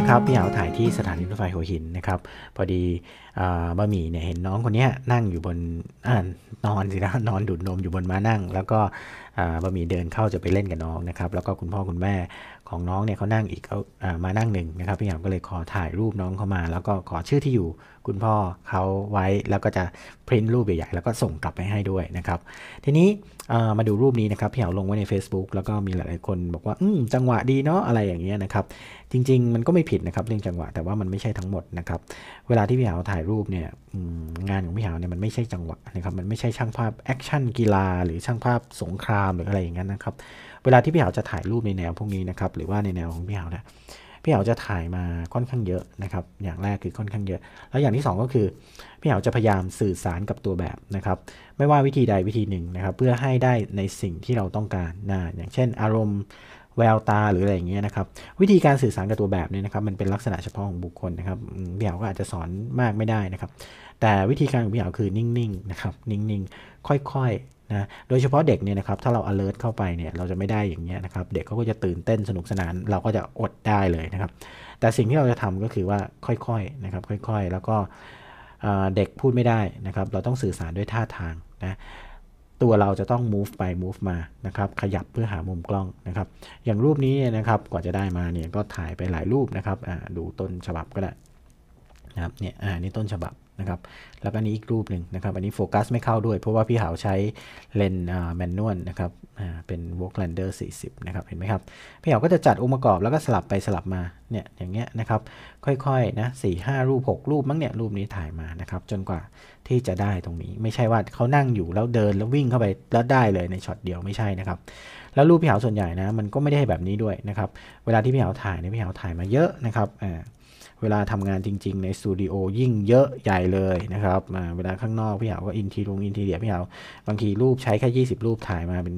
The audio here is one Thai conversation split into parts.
นะครับพี่หาวถ่ายที่สถานีรถไฟหัวหินนะครับพอดีบะหมี่เนี่ยเห็นน้องคนนี้นั่งอยู่บนนอนสินะนอนดูดนมอยู่บนม้านั่งแล้วก็บะหมี่เดินเข้าจะไปเล่นกับน้องนะครับแล้วก็คุณพ่อคุณแม่ของน้องเนี่ยเขานั่งอีกเขามานั่งหนึ่งนะครับพี่หาวก็เลยขอถ่ายรูปน้องเข้ามาแล้วก็ขอชื่อที่อยู่คุณพ่อเขาไว้แล้วก็จะพริ้นรูปใหญ่ๆแล้วก็ส่งกลับไปให้ด้วยนะครับทีนี้มาดูรูปนี้นะครับพี่หาวลงไว้ใน Facebook แล้วก็มีหลายๆคนบอกว่าจังหวะดีเนาะอะไรอย่างเงี้ยนะครับจริงๆมันก็ไม่ผิดนะครับเรื่องจังหวะแต่ว่ามันไม่ใช่ทั้งหมดนะครับเวลาที่พี่หาวถ่ายรูปเนี่ยงานของพี่หาวเนี่ยมันไม่ใช่จังหวะนะครับมันไม่ใช่ช่างภาพแอคชั่นกีฬาหรือช่างภาพสงครามหรืออะไรอย่างนั้นนะครับเวลาที่พี่หาวจะถ่ายรูปในแนวพวกนี้นะครับหรือว่าในแนวของพี่หาวนะพี่หาวจะถ่ายมาค่อนข้างเยอะนะครับอย่างแรกคือค่อนข้างเยอะแล้วอย่างที่2ก็คือพี่หาวจะพยายามสื่อสารกับตัวแบบนะครับไม่ว่าวิธีใดวิธีหนึ่งนะครับเพื่อให้ได้ในสิ่งที่เราต้องการอย่างเช่นอารมณ์แววตาหรืออะไรอย่างเงี้ยนะครับวิธีการสื่อสารกับตัวแบบเนี่ยนะครับมันเป็นลักษณะเฉพาะของบุคคลนะครับพี่หาวก็อาจจะสอนมากไม่ได้นะครับแต่วิธีการของพี่หาวคือนิ่งๆนะครับนิ่งๆค่อยๆนะโดยเฉพาะเด็กเนี่ยนะครับถ้าเรา alert เข้าไปเนี่ยเราจะไม่ได้อย่างเงี้ยนะครับเด็กเขาก็จะตื่นเต้นสนุกสนานเราก็จะอดได้เลยนะครับแต่สิ่งที่เราจะทำก็คือว่าค่อยๆนะครับค่อยๆแล้วก็เด็กพูดไม่ได้นะครับเราต้องสื่อสารด้วยท่าทางนะตัวเราจะต้อง move ไป move มานะครับขยับเพื่อหามุมกล้องนะครับอย่างรูปนี้เนี่ยนะครับกว่าจะได้มาเนี่ยก็ถ่ายไปหลายรูปนะครับดูต้นฉบับก็ได้นะครับเนี่ยนี่ต้นฉบับนะครับแล้วก็นี้อีกรูปหนึ่งนะครับอันนี้โฟกัสไม่เข้าด้วยเพราะว่าพี่หาวใช้เลนส์แมนนวลนะครับเป็น Voigtlander 40นะครับเห็นไหมครับพี่หาวก็จะจัดองค์ประกอบแล้วก็สลับไปสลับมาเนี่ยอย่างเงี้ยนะครับค่อยๆนะ4-5 รูป6 รูปมั้งเนี่ยรูปนี้ถ่ายมานะครับจนกว่าที่จะได้ตรงนี้ไม่ใช่ว่าเขานั่งอยู่แล้วเดินแล้ววิ่งเข้าไปแล้วได้เลยในช็อตเดียวไม่ใช่นะครับแล้วรูปพี่หาวส่วนใหญ่นะมันก็ไม่ได้แบบนี้ด้วยนะครับเวลาที่พี่หาวถ่ายเนี่ยพี่หาวถ่ายมาเยอะนะครับเวลาทำงานจริงๆในสตูดิโอยิ่งเยอะใหญ่เลยนะครับเวลาข้างนอกพี่หาวก็อินทีเดียพี่หาวบางทีรูปใช้แค่20 รูปถ่ายมาเป็น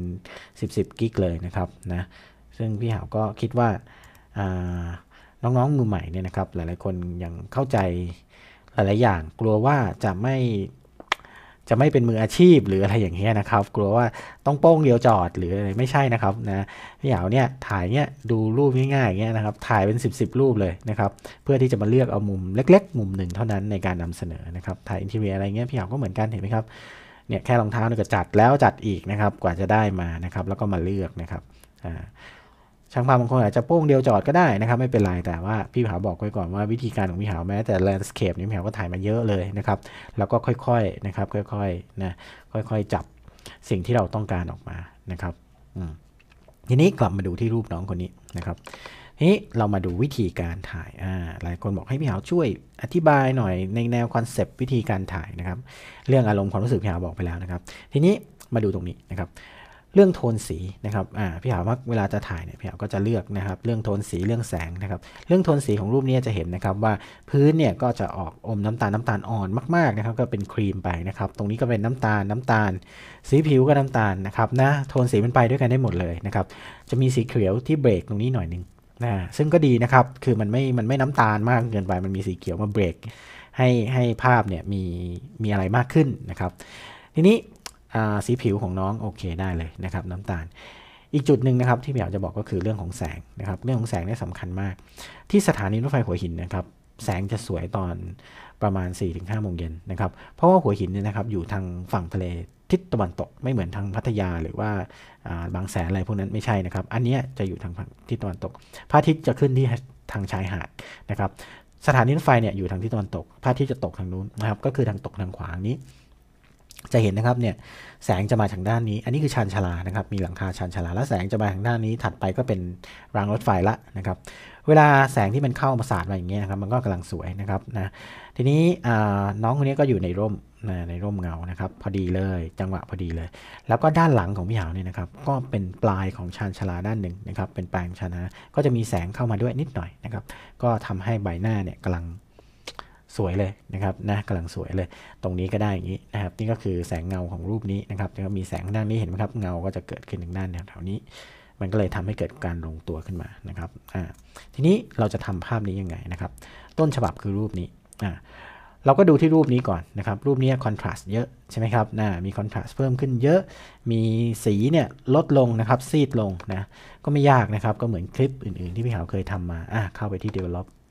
10กิกเลยนะครับนะซึ่งพี่หาวก็คิดว่าน้องๆมือใหม่เนี่ยนะครับหลายๆคนยังเข้าใจหลายๆอย่างกลัวว่าจะไม่เป็นมืออาชีพหรืออะไรอย่างเงี้ยนะครับกลัวว่าต้องโป้งเดียวจอดหรืออะไรไม่ใช่นะครับนะพี่หาวเนี่ยถ่ายเนี่ยดูรูปง่ายๆอย่างเงี้ยนะครับถ่ายเป็น10รูปเลยนะครับเพื่อที่จะมาเลือกเอามุมเล็กๆมุมหนึ่งเท่านั้นในการนำเสนอนะครับถ่ายอินทีเรียอะไรเงี้ยพี่หาวก็เหมือนกันเห็นไหมครับเนี่ยแค่รองเท้าเนี่ยก็จัดแล้วจัดอีกนะครับกว่าจะได้มานะครับแล้วก็มาเลือกนะครับช่างภาพบางคนอาจจะโป้งเดียวจอดก็ได้นะครับไม่เป็นไรแต่ว่าพี่หาวบอกไว้ก่อนว่าวิธีการของพี่หาวแม้แต่แลนด์สเคปนี่พี่หาวก็ถ่ายมาเยอะเลยนะครับแล้วก็ค่อยๆนะครับค่อยๆนะค่อยๆจับสิ่งที่เราต้องการออกมานะครับทีนี้กลับมาดูที่รูปน้องคนนี้นะครับทีนี้เรามาดูวิธีการถ่ายหลายคนบอกให้พี่หาวช่วยอธิบายหน่อยในแนวคอนเซปต์วิธีการถ่ายนะครับเรื่องอารมณ์ความรู้สึกพี่หาวบอกไปแล้วนะครับทีนี้มาดูตรงนี้นะครับเรื่องโทนสีนะครับพี่หาวว่าเวลาจะถ่ายเนี่ยพี่หาวก็จะเลือกนะครับเรื่องโทนสีเรื่องแสงนะครับเรื่องโทนสีของรูปนี้จะเห็นนะครับว่าพื้นเนี่ยก็จะออกอมน้ำตาลอ่อนมากๆนะครับก็เป็นครีมไปนะครับตรงนี้ก็เป็นน้ำตาลสีผิวก็น้ำตาลนะครับนะโทนสีมันไปด้วยกันได้หมดเลยนะครับจะมีสีเขียวที่เบรกตรงนี้หน่อยนึงซึ่งก็ดีนะครับคือมันไม่น้ำตาลมากเกินไปมันมีสีเขียวมาเบรกให้ภาพเนี่ยมีอะไรมากขึ้นนะครับทีนี้สีผิวของน้องโอเคได้เลยนะครับน้ำตาลอีกจุดหนึ่งนะครับที่พี่อยากจะบอกก็คือเรื่องของแสงนะครับเรื่องของแสงนี่สำคัญมากที่สถานีรถไฟหัวหินนะครับแสงจะสวยตอนประมาณ 4-5 โมงเย็นนะครับเพราะว่าหัวหินเนี่ยนะครับอยู่ทางฝั่งทะเลทิศตะวันตกไม่เหมือนทางพัทยาหรือว่าบางแสนอะไรพวกนั้นไม่ใช่นะครับอันนี้จะอยู่ทางทิศตะวันตกพระอาทิตย์จะขึ้นที่ทางชายหาดนะครับสถานีรถไฟเนี่ยอยู่ทางทิศตะวันตกพระอาทิตย์จะตกทางนู้นนะครับก็คือทางตกทางขวานี้จะเห็นนะครับเนี่ยแสงจะมาทางด้านนี้อันนี้คือชานชาลานะครับมีหลังคาชานชาลาแล้วแสงจะมาทางด้านนี้ถัดไปก็เป็นรางรถไฟละนะครับเวลาแสงที่มันเข้ามาสาดมาอย่างเงี้ยนะครับมันก็กำลังสวยนะครับนะทีนี้น้องคนนี้ก็อยู่ในร่มเงานะครับพอดีเลยจังหวะพอดีเลยแล้วก็ด้านหลังของพี่หาวเนี่ยนะครับก็เป็นปลายของชานชาลาด้านหนึ่งนะครับเป็นปลายของชานชาลาก็จะมีแสงเข้ามาด้วยนิดหน่อยนะครับก็ทำให้ใบหน้าเนี่ยกำลังสวยเลยนะครับนะกำลังสวยเลยตรงนี้ก็ได้อย่างนี้นะครับนี่ก็คือแสงเงาของรูปนี้นะครับแล้วก็มีแสงด้านนี้เห็นไหมครับเงาก็จะเกิดขึ้นทางด้านแถวนี้มันก็เลยทำให้เกิดการลงตัวขึ้นมานะครับทีนี้เราจะทำภาพนี้ยังไงนะครับต้นฉบับคือรูปนี้เราก็ดูที่รูปนี้ก่อนนะครับรูปนี้คอนทราสต์เยอะใช่ไหมครับมีคอนทราสต์เพิ่มขึ้นเยอะมีสีเนี่ยลดลงนะครับซีดลงนะก็ไม่ยากนะครับก็เหมือนคลิปอื่นๆที่พี่หาวเคยทำมาเข้าไปที่ develop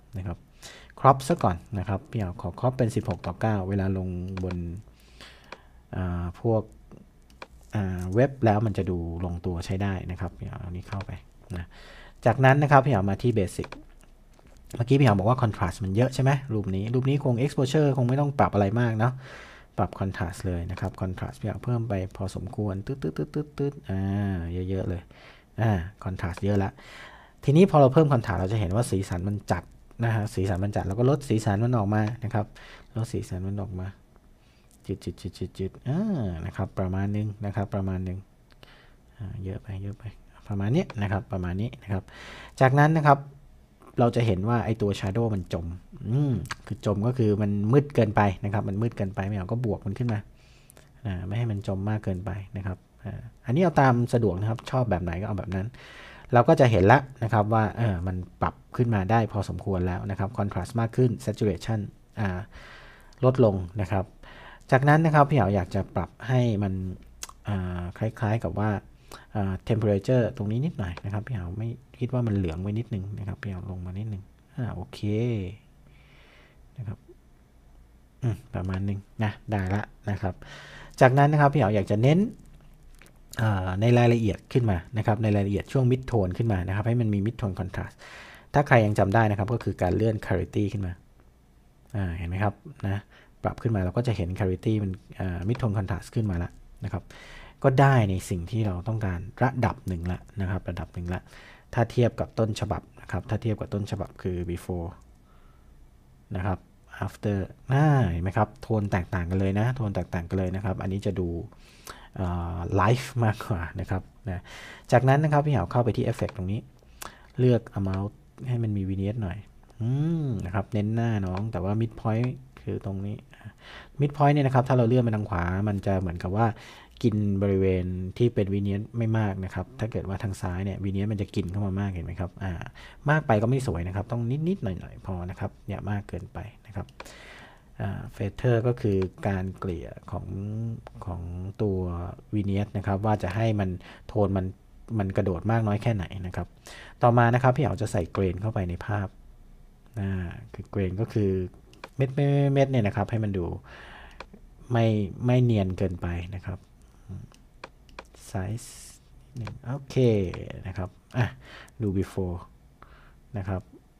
นะครับครอปซะก่อนนะครับพี่เอาขอครอปเป็น16:9เวลาลงบนพวกเว็บแล้วมันจะดูลงตัวใช้ได้นะครับพี่เอานี้เข้าไปนะจากนั้นนะครับพี่เอามาที่เบสิกเมื่อกี้พี่เอาบอกว่า contrast มันเยอะใช่ไหมรูปนี้คง exposure คงไม่ต้องปรับอะไรมากเนาะปรับ contrast เลยนะครับ contrast พี่เอาเพิ่มไปพอสมควรตืดเยอะๆเลยcontrast เยอะละทีนี้พอเราเพิ่ม contrast เราจะเห็นว่าสีสันมันจัดนะฮะสีสันมันจัดแล้วก็ลดสีสันมันออกมานะครับลดสีสันมันออกมาจืดนะครับประมาณนึงนะครับประมาณนึงเยอะไปประมาณนี้นะครับประมาณนี้นะครับจากนั้นนะครับเราจะเห็นว่าไอตัว shadow มันจมคือจมก็คือมันมืดเกินไปนะครับมันมืดเกินไปไม่เอาก็บวกมันขึ้นมาไม่ให้มันจมมากเกินไปนะครับอันนี้เอาตามสะดวกนะครับชอบแบบไหนก็เอาแบบนั้นเราก็จะเห็นแล้วนะครับว่ามันปรับขึ้นมาได้พอสมควรแล้วนะครับ contrast มากขึ้น saturation ลดลงนะครับจากนั้นนะครับพี่อยากจะปรับให้มันคล้ายๆกับว่าtemperature ตรงนี้นิดหน่อยนะครับพี่ไม่คิดว่ามันเหลืองไว้นิดนึงนะครับพี่ลงมานิดนึงโอเคนะครับประมาณนึงนะได้ละนะครับจากนั้นนะครับพี่อยากจะเน้นในรายละเอียดขึ้นมานะครับในรายละเอียดช่วง mid tone ขึ้นมานะครับให้มันมี mid tone contrast ถ้าใครยังจำได้นะครับก็คือการเลื่อน clarity ขึ้นมาเห็นไหมครับนะปรับขึ้นมาเราก็จะเห็น clarity มันmid tone contrast ขึ้นมาแล้วนะครับก็ได้ในสิ่งที่เราต้องการระดับหนึ่งละนะครับระดับหนึ่งละถ้าเทียบกับต้นฉบับนะครับถ้าเทียบกับต้นฉบับคือ before นะครับ after เห็นไหมครับโทนแตกต่างกันเลยนะโทนแตกต่างกันเลยนะครับอันนี้จะดูไลฟ์มากกว่านะครับนะจากนั้นนะครับพี่เหาเข้าไปที่ effect ตรงนี้เลือก amount ให้มันมี vignette หน่อยนะครับเน้นหน้าน้องแต่ว่า mid point คือตรงนี้ mid point เนี่ยนะครับถ้าเราเลื่อนไปทางขวามันจะเหมือนกับว่ากินบริเวณที่เป็น vignette ไม่มากนะครับถ้าเกิดว่าทางซ้ายเนี่ย vignette มันจะกินเข้ามามากเห็นไหมครับมากไปก็ไม่สวยนะครับต้องนิดๆหน่อยๆพอนะครับอย่ามากเกินไปนะครับเฟเธอร์ก็คือการเกลี่ยของตัว vignette นะครับว่าจะให้มันโทนมันกระโดดมากน้อยแค่ไหนนะครับต่อมานะครับพี่เอาจะใส่เกรนเข้าไปในภาพคือเกรนก็คือเม็ดเนี่ยนะครับให้มันดูไม่เนียนเกินไปนะครับไซส์หนึ่งโอเคนะครับดู before นะครับ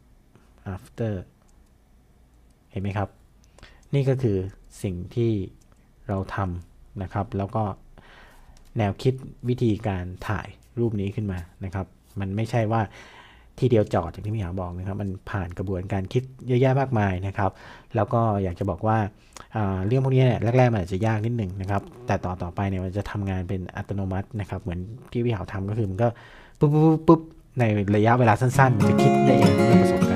after เห็นไหมครับนี่ก็คือสิ่งที่เราทำนะครับแล้วก็แนวคิดวิธีการถ่ายรูปนี้ขึ้นมานะครับมันไม่ใช่ว่าทีเดียวจอดอย่างที่พี่หาบอกนะครับมันผ่านกระบวนการคิดเยอะแยะมากมายนะครับแล้วก็อยากจะบอกว่าเรื่องพวกนี้เนี่ยแรกๆมันอาจจะยากนิดหนึ่งนะครับแต่ต่อไปเนี่ยมันจะทำงานเป็นอัตโนมัตินะครับเหมือนที่พี่หาทำก็คือมันก็ปุ๊บในระยะเวลาสั้นๆมันจะคิดได้เองด้วยประสบ